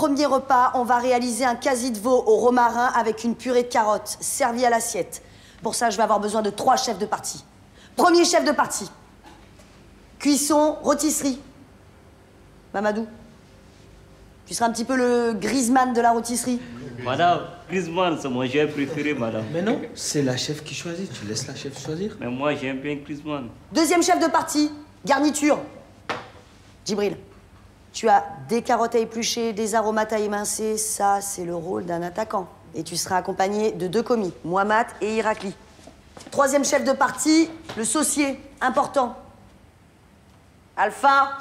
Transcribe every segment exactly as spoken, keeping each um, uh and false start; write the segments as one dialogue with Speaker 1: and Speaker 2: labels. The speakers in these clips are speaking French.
Speaker 1: premier repas, on va réaliser un quasi de veau au romarin avec une purée de carottes, servie à l'assiette. Pour ça, je vais avoir besoin de trois chefs de partie. Premier chef de partie. Cuisson, rôtisserie. Mamadou, tu seras un petit peu le Griezmann de la rôtisserie.
Speaker 2: Madame, Griezmann, c'est mon chef préféré, madame.
Speaker 3: Mais non, c'est la chef qui choisit. Tu laisses la chef choisir.
Speaker 2: Mais moi, j'aime bien Griezmann.
Speaker 1: Deuxième chef de partie, garniture. Djibril, tu as des carottes à éplucher, des aromates à émincer. Ça, c'est le rôle d'un attaquant. Et tu seras accompagné de deux commis, Mohamed et Irakli. Troisième chef de partie, le saucier, important. Alpha.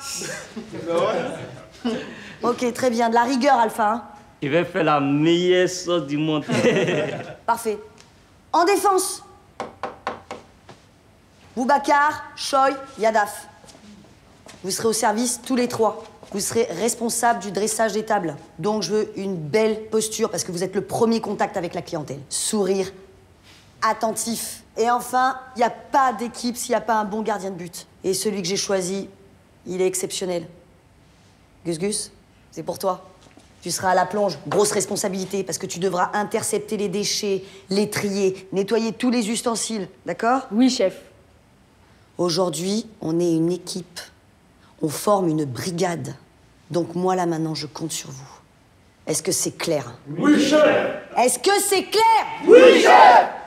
Speaker 1: Ok, très bien. De la rigueur, Alpha. Hein.
Speaker 2: Je vais faire la meilleure sauce du monde.
Speaker 1: Parfait. En défense, Boubacar, Choy, Yadaf. Vous serez au service tous les trois. Vous serez responsable du dressage des tables. Donc, je veux une belle posture parce que vous êtes le premier contact avec la clientèle. Sourire, attentif. Et enfin, il n'y a pas d'équipe s'il n'y a pas un bon gardien de but. Et celui que j'ai choisi, il est exceptionnel. Gus Gus, c'est pour toi. Tu seras à la plonge, grosse responsabilité, parce que tu devras intercepter les déchets, les trier, nettoyer tous les ustensiles, d'accord?
Speaker 4: Oui, chef.
Speaker 1: Aujourd'hui, on est une équipe. On forme une brigade. Donc moi, là, maintenant, je compte sur vous. Est-ce que c'est clair?
Speaker 5: Oui, chef!
Speaker 1: Est-ce que c'est clair?
Speaker 5: Oui, chef!